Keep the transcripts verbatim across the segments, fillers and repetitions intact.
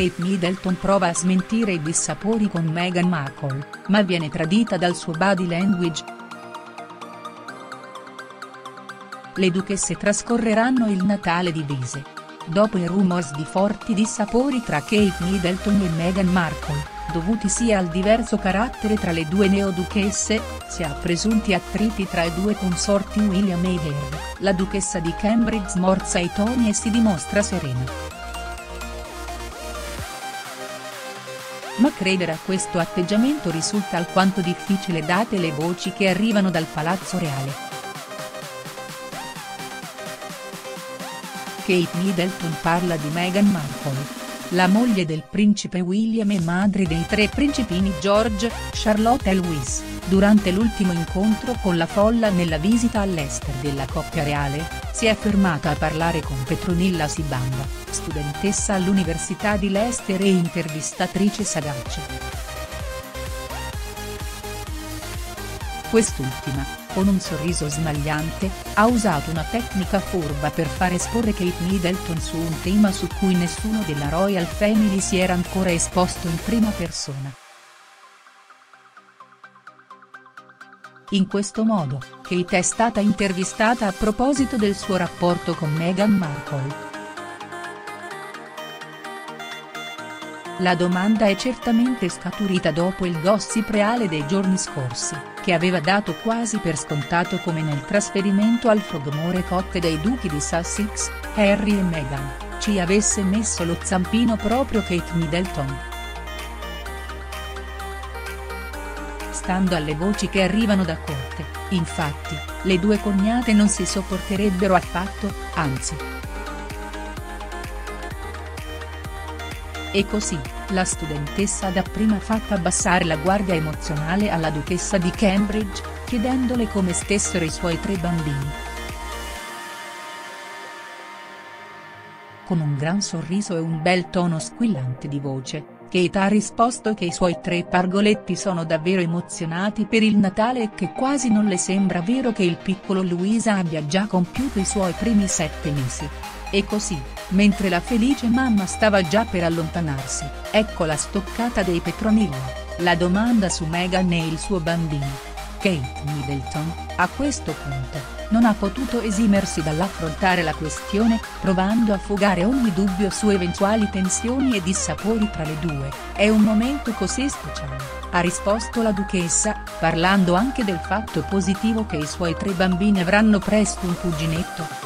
Kate Middleton prova a smentire i dissapori con Meghan Markle, ma viene tradita dal suo body language. Le duchesse trascorreranno il Natale divise. Dopo i rumors di forti dissapori tra Kate Middleton e Meghan Markle, dovuti sia al diverso carattere tra le due neoduchesse, sia a presunti attriti tra i due consorti William e Harry, la duchessa di Cambridge smorza i toni e si dimostra serena. Ma credere a questo atteggiamento risulta alquanto difficile date le voci che arrivano dal Palazzo Reale. Kate Middleton parla di Meghan Markle, la moglie del principe William e madre dei tre principini George, Charlotte e Louis, durante l'ultimo incontro con la folla nella visita all'Ester della coppia reale, si è fermata a parlare con Petronilla Sibanda, studentessa all'Università di Leicester e intervistatrice sagace. Quest'ultima, con un sorriso smagliante, ha usato una tecnica furba per far esporre Kate Middleton su un tema su cui nessuno della Royal Family si era ancora esposto in prima persona. In questo modo, Kate è stata intervistata a proposito del suo rapporto con Meghan Markle. La domanda è certamente scaturita dopo il gossip reale dei giorni scorsi, che aveva dato quasi per scontato come nel trasferimento al Frogmore Cotte dei duchi di Sussex, Harry e Meghan, ci avesse messo lo zampino proprio Kate Middleton. Stando alle voci che arrivano da corte, infatti, le due cognate non si sopporterebbero affatto, anzi. E così, la studentessa ha dapprima fatto abbassare la guardia emozionale alla duchessa di Cambridge, chiedendole come stessero i suoi tre bambini. Con un gran sorriso e un bel tono squillante di voce, Kate ha risposto che i suoi tre pargoletti sono davvero emozionati per il Natale e che quasi non le sembra vero che il piccolo Louisa abbia già compiuto i suoi primi sette mesi. E così, mentre la felice mamma stava già per allontanarsi, ecco la stoccata dei Petronilla, la domanda su Meghan e il suo bambino. Kate Middleton, a questo punto, non ha potuto esimersi dall'affrontare la questione, provando a fugare ogni dubbio su eventuali tensioni e dissapori tra le due. È un momento così speciale, ha risposto la duchessa, parlando anche del fatto positivo che i suoi tre bambini avranno presto un cuginetto.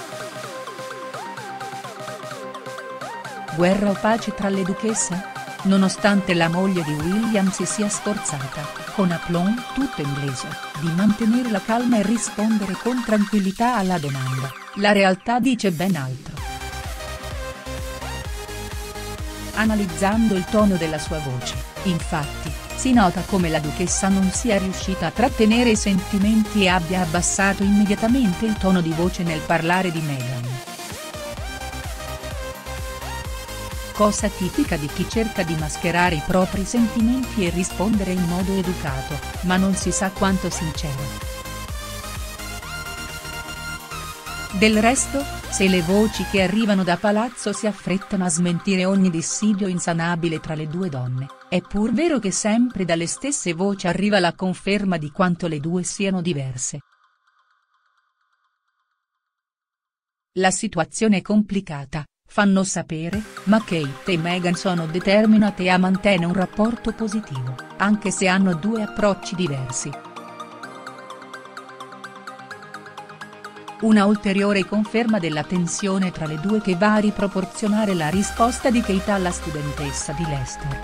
Guerra o pace tra le duchesse? Nonostante la moglie di William si sia sforzata, con aplomb tutto inglese, di mantenere la calma e rispondere con tranquillità alla domanda, la realtà dice ben altro. Analizzando il tono della sua voce, infatti, si nota come la duchessa non sia riuscita a trattenere i sentimenti e abbia abbassato immediatamente il tono di voce nel parlare di Meghan. Cosa tipica di chi cerca di mascherare i propri sentimenti e rispondere in modo educato, ma non si sa quanto sincero. Del resto, se le voci che arrivano da palazzo si affrettano a smentire ogni dissidio insanabile tra le due donne, è pur vero che sempre dalle stesse voci arriva la conferma di quanto le due siano diverse. La situazione è complicata, fanno sapere, ma Kate e Meghan sono determinate a mantenere un rapporto positivo, anche se hanno due approcci diversi. Una ulteriore conferma della tensione tra le due che va a riproporzionare la risposta di Kate alla studentessa di Leicester.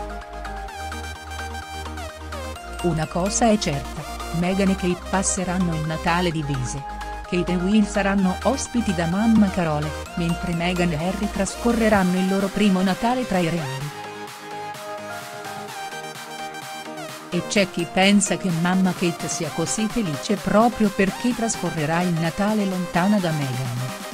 Una cosa è certa, Meghan e Kate passeranno il Natale divise. Kate e Will saranno ospiti da mamma Carole, mentre Meghan e Harry trascorreranno il loro primo Natale tra i reali. E c'è chi pensa che mamma Kate sia così felice proprio perché trascorrerà il Natale lontana da Meghan.